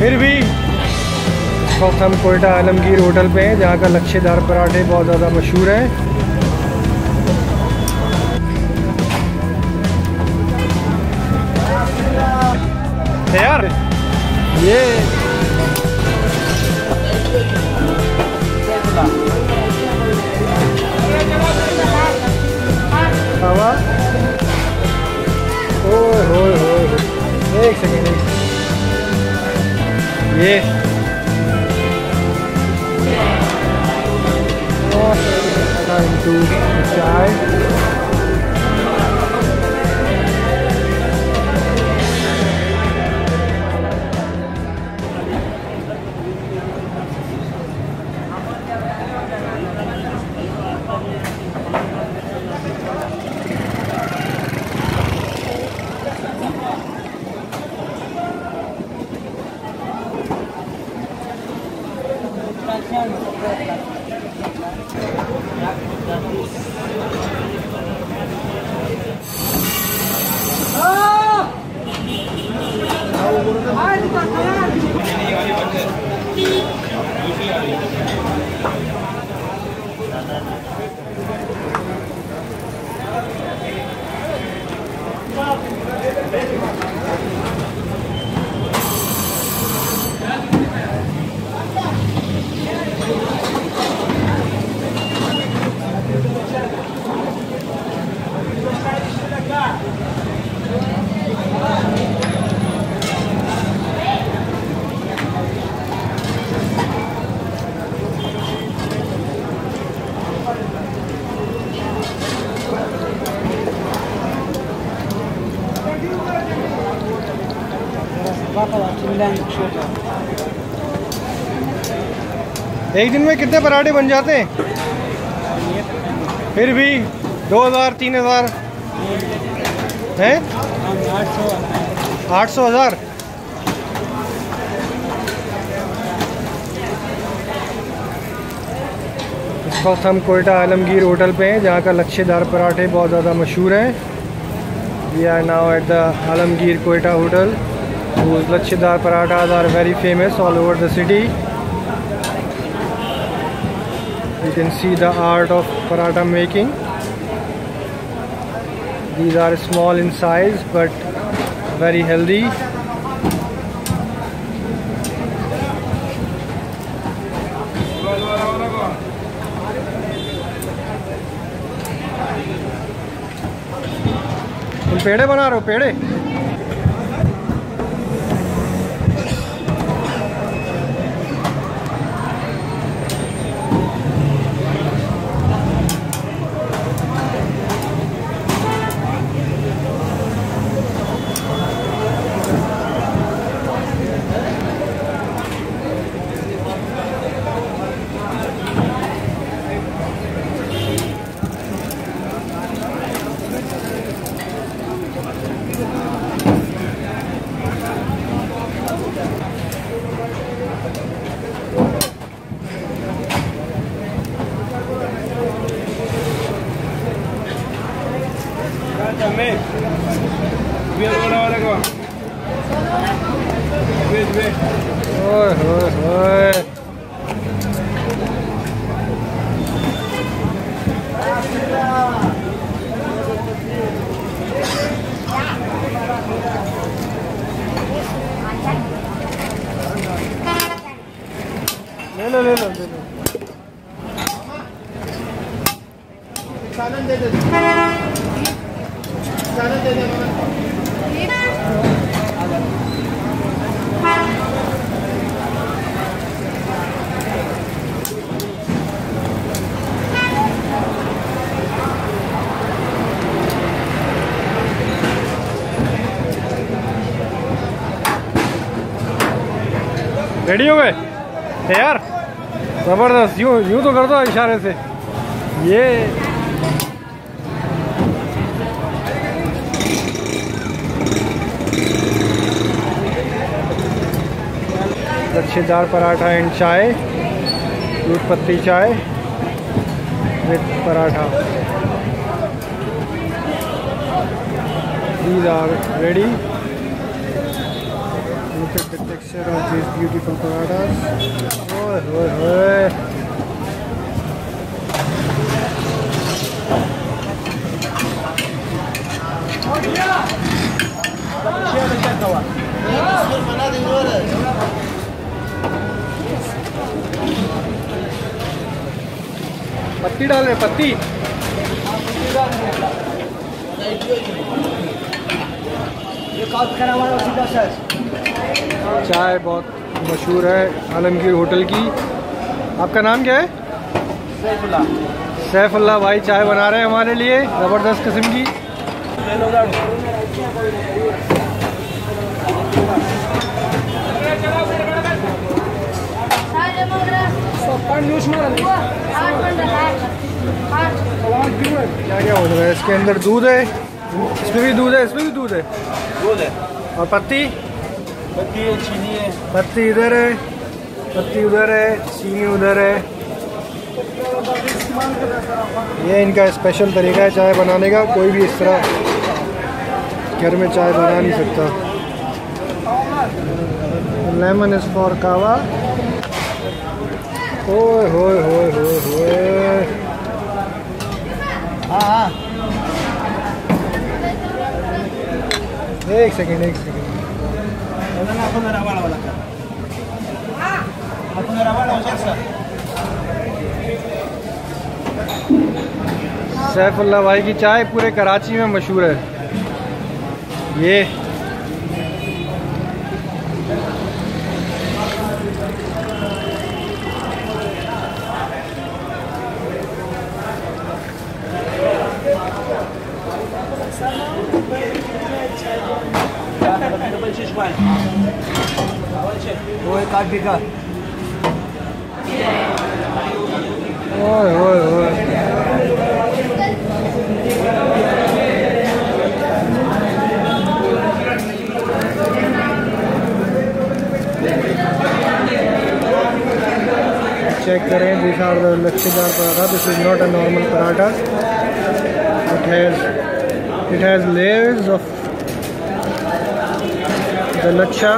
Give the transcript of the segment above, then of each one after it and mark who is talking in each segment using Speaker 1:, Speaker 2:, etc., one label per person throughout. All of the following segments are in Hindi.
Speaker 1: फिर भी इस वक्त हम क्वेटा आलमगीर होटल पे हैं, जहाँ का लच्छेदार पराठे बहुत ज़्यादा मशहूर हैं। यार ये हवा, ओए होए होए, एक सेकेंड, ये चाय, एक दिन में कितने पराठे बन जाते हैं? फिर भी 2000-3000 हैं? 800-1000। इस वक्त हम क्वेटा आलमगीर होटल पे हैं, जहाँ का लच्छेदार पराठे बहुत ज़्यादा मशहूर हैं। We are now at the Alamgir Quetta hotel, whose lachedar parathas are very famous all over the city. You can see the art of paratha making. These are small in size but very healthy. तुम पेड़े बना रहे हो? पेड़े ओए होए होए, ले लो ले लो ले लो। सालन दे दे, सालन दे दे। रेडी हो गए यार? जबरदस्त। यूं तो कर दो इशारे से। ये लच्छेदार पराठा एंड चाय, दूध पत्ती चाय with paratha. These are ready. Look at the texture. Picture of these beautiful parathas. Oy, oy, oy. पत्ती डाल रहे पत्ती। चाय बहुत मशहूर है आलमगीर होटल की। आपका नाम क्या है? सैफुल्लाह। सैफुल्लाह भाई चाय बना रहे हैं हमारे लिए ज़बरदस्त किस्म की। क्या क्या हो रहा है? इसके अंदर दूध है, इसमें भी दूध है, इसमें भी दूध है, दूध है। और पत्ती पत्ती है, चीनी है। पत्ती इधर है, पत्ती उधर है, चीनी उधर है। ये इनका स्पेशल तरीका है चाय बनाने का। कोई भी इस तरह घर में चाय बना नहीं सकता। लेमन इज फॉर कावा। ओए होए होए होए होए। हाँ एक सेकेंड एक सेकेंड। सैफुल्लाह भाई की चाय पूरे कराची में मशहूर है। ये वो एक आठ का। ओए ओए ओए। चेक करें, these are the लच्छेदार paratha. This is not a normal paratha. It has layers of the lacha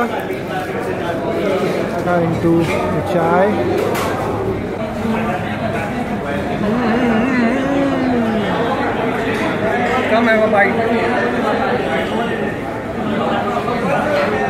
Speaker 1: into the chai. Come have a bite.